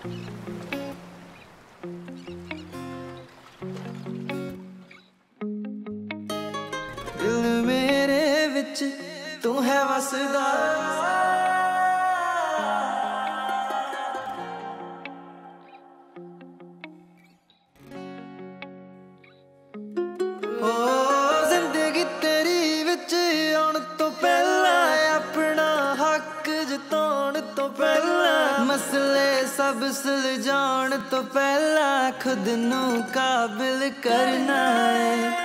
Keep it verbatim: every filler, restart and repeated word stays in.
दिल मेरे विच तू है वसदा सब सुलझाण तो पहला खुद नू काबिल करना है